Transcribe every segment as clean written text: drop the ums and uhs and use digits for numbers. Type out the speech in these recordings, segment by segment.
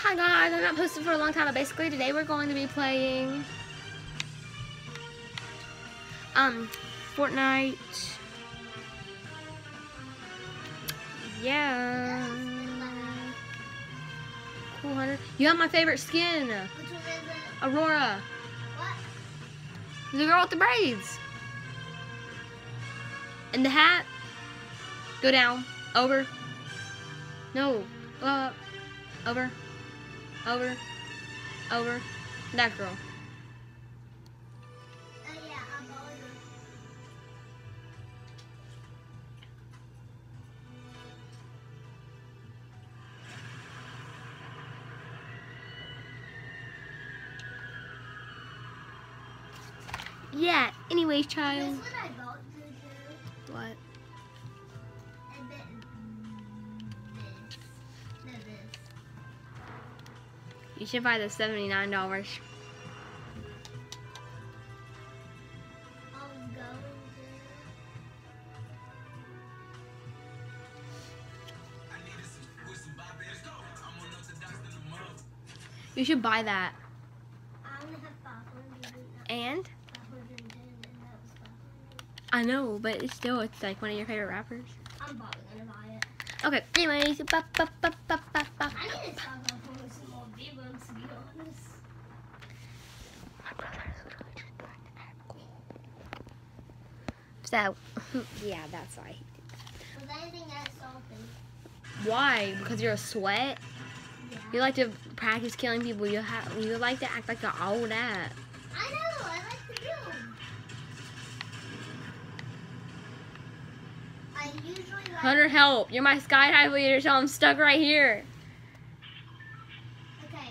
Hi guys, I'm not posted for a long time, but basically today we're going to be playing Fortnite. Yeah. Cool, Hunter. You have my favorite skin. Which one is it? Aurora. What? The girl with the braids. And the hat. Go down. Over. No. Up. Over. Over. Over. That girl. Yeah, I'm over. Yeah. Anyways, child. Guess what I bought, Juju? What? I bet this. No, this. You should buy the $79. I'm going to. You should buy that. I only have 500. And 510, and that was 500. I know, but it's still, it's like one of your favorite rappers. I'm probably gonna buy it. Okay. Anyways, I need to stop uploading some more videos, to be honest. my brother is literally just trying to act cool. So, yeah, that's why. Was anything that salty? Why? Because you're a sweat. Yeah. You like to practice killing people. You like to act like you're all that. I know, I like to do. I usually like. Hunter, help! You're my skydive leader, so I'm stuck right here. Okay.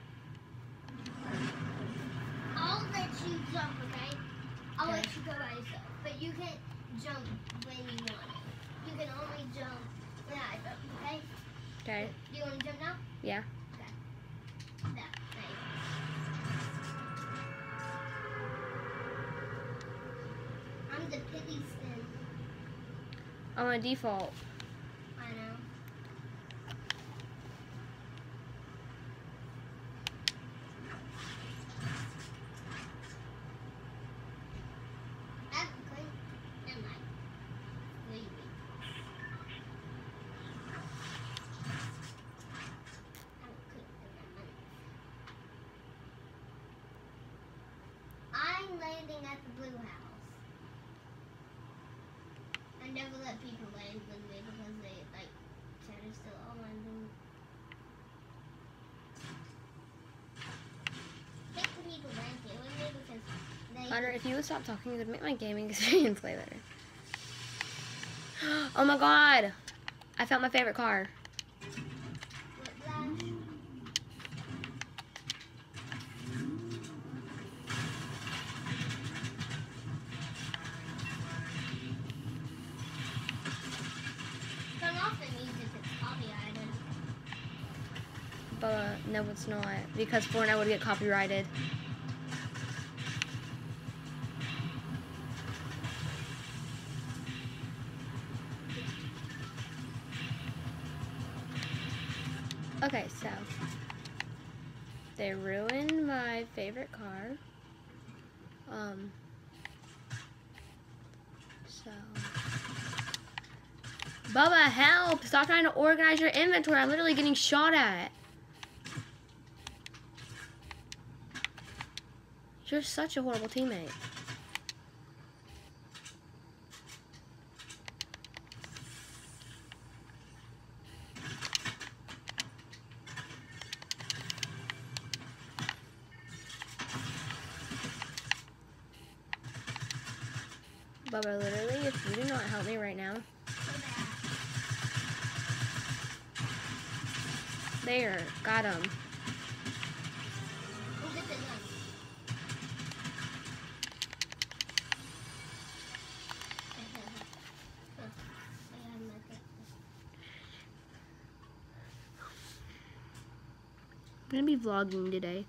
I'll let you jump, okay? I'll let you go by yourself. But you can't jump when you want it. You can only jump when I jump, okay? Okay. Do you want to jump now? Yeah. Okay. That, nice. I'm the piggy spin. I'm a default. I know. That's great. Never mind. Leave me. I'm landing at the blue house. I never let people land with me because they like try to steal all my loot. Pick the people land here with me because they. Hunter, if you would stop talking, it would make my gaming experience way better. Oh my god! I found my favorite car. Whiplash. Turn off the music, it's copyrighted. But no, it's not. Because Fortnite would get copyrighted. Okay, so they ruined my favorite car. So Bubba, help! Stop trying to organize your inventory. I'm literally getting shot at. You're such a horrible teammate. Bubba, literally, if you do not help me right now. There, got him. We'll get the gun. I'm gonna be vlogging today.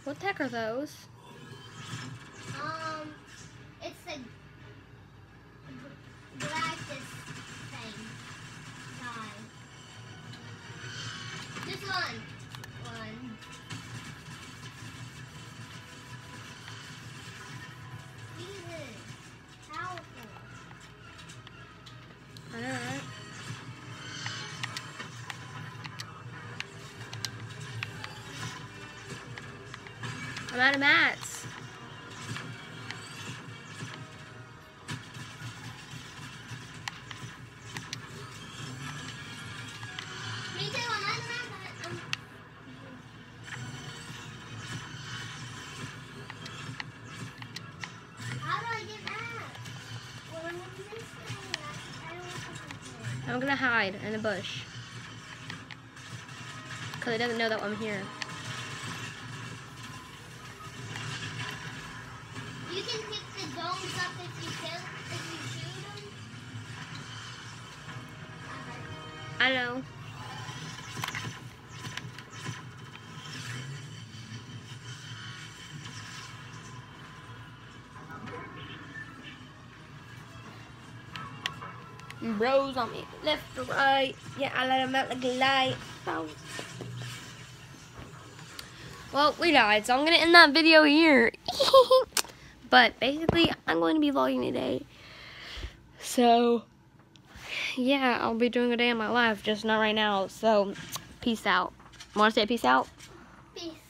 What the heck are those? It's the blackest thing. Guy. This one. Jesus. Powerful. I know, right? I'm out of mats. Me too, I'm out of mats. How do I get mats? Well, I'm this thing. I don't want to. I'm gonna hide in the bush. Cause it doesn't know that I'm here. You can pick the domes up if you shoot them. I know. Bros on me, left or right. Yeah, I let him out like a light. Bro. Well, we died, so I'm gonna end that video here. But basically, I'm going to be vlogging today. So, yeah, I'll be doing a day in my life, just not right now. So, peace out. Want to say peace out? Peace.